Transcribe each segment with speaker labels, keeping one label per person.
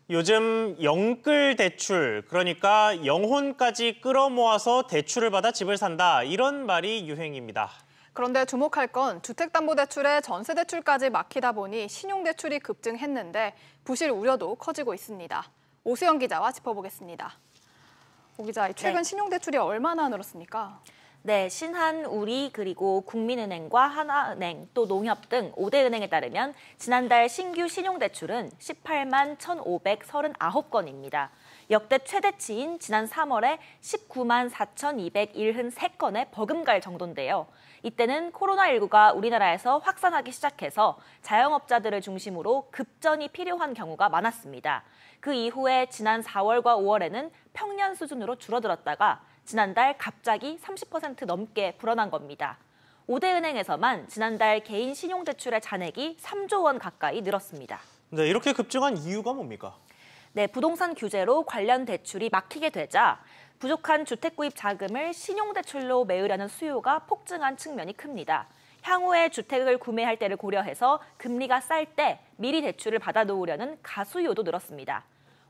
Speaker 1: 요즘 영끌 대출, 그러니까 영혼까지 끌어모아서 대출을 받아 집을 산다, 이런 말이 유행입니다.
Speaker 2: 그런데 주목할 건 주택담보대출에 전세대출까지 막히다 보니 신용대출이 급증했는데 부실 우려도 커지고 있습니다. 오수영 기자와 짚어보겠습니다. 오 기자, 최근 신용대출이 얼마나 늘었습니까?
Speaker 3: 네, 신한, 우리, 그리고 국민은행과 하나은행, 또 농협 등 5대 은행에 따르면 지난달 신규 신용대출은 18만 1,539건입니다. 역대 최대치인 지난 3월에 19만 4,273건에 버금갈 정도인데요. 이때는 코로나19가 우리나라에서 확산하기 시작해서 자영업자들을 중심으로 급전이 필요한 경우가 많았습니다. 그 이후에 지난 4월과 5월에는 평년 수준으로 줄어들었다가 지난달 갑자기 30% 넘게 불어난 겁니다. 5대 은행에서만 지난달 개인 신용대출의 잔액이 3조 원 가까이 늘었습니다.
Speaker 1: 네, 이렇게 급증한 이유가 뭡니까?
Speaker 3: 네, 부동산 규제로 관련 대출이 막히게 되자 부족한 주택 구입 자금을 신용대출로 메우려는 수요가 폭증한 측면이 큽니다. 향후에 주택을 구매할 때를 고려해서 금리가 쌀 때 미리 대출을 받아놓으려는 가수요도 늘었습니다.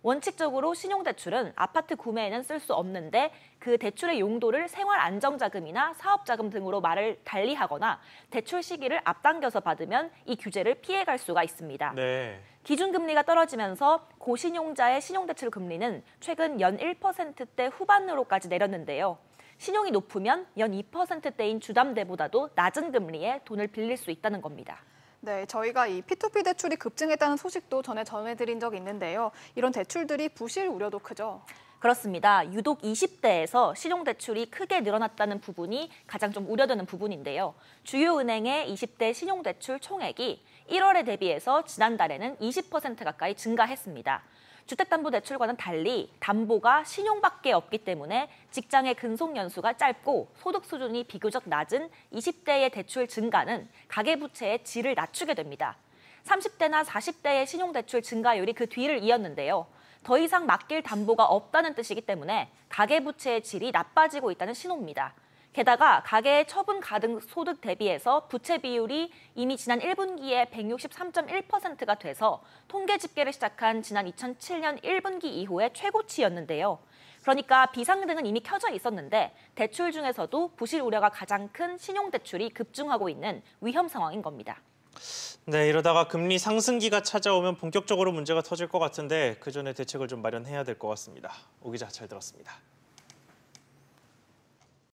Speaker 3: 원칙적으로 신용대출은 아파트 구매에는 쓸 수 없는데 그 대출의 용도를 생활안정자금이나 사업자금 등으로 말을 달리하거나 대출 시기를 앞당겨서 받으면 이 규제를 피해갈 수가 있습니다.
Speaker 1: 네.
Speaker 3: 기준금리가 떨어지면서 고신용자의 신용대출 금리는 최근 연 1%대 후반으로까지 내렸는데요. 신용이 높으면 연 2%대인 주담대보다도 낮은 금리에 돈을 빌릴 수 있다는 겁니다.
Speaker 2: 네, 저희가 이 P2P 대출이 급증했다는 소식도 전해드린 적이 있는데요. 이런 대출들이 부실 우려도 크죠?
Speaker 3: 그렇습니다. 유독 20대에서 신용대출이 크게 늘어났다는 부분이 가장 좀 우려되는 부분인데요. 주요 은행의 20대 신용대출 총액이 1월에 대비해서 지난달에는 20% 가까이 증가했습니다. 주택담보대출과는 달리 담보가 신용밖에 없기 때문에 직장의 근속 연수가 짧고 소득 수준이 비교적 낮은 20대의 대출 증가는 가계부채의 질을 낮추게 됩니다. 30대나 40대의 신용대출 증가율이 그 뒤를 이었는데요. 더 이상 맡길 담보가 없다는 뜻이기 때문에 가계부채의 질이 나빠지고 있다는 신호입니다. 게다가 가계의 처분 가능 소득 대비해서 부채 비율이 이미 지난 1분기에 163.1%가 돼서 통계 집계를 시작한 지난 2007년 1분기 이후의 최고치였는데요. 그러니까 비상등은 이미 켜져 있었는데 대출 중에서도 부실 우려가 가장 큰 신용대출이 급증하고 있는 위험 상황인 겁니다.
Speaker 1: 네, 이러다가 금리 상승기가 찾아오면 본격적으로 문제가 터질 것 같은데 그 전에 대책을 좀 마련해야 될 것 같습니다. 오 기자, 잘 들었습니다.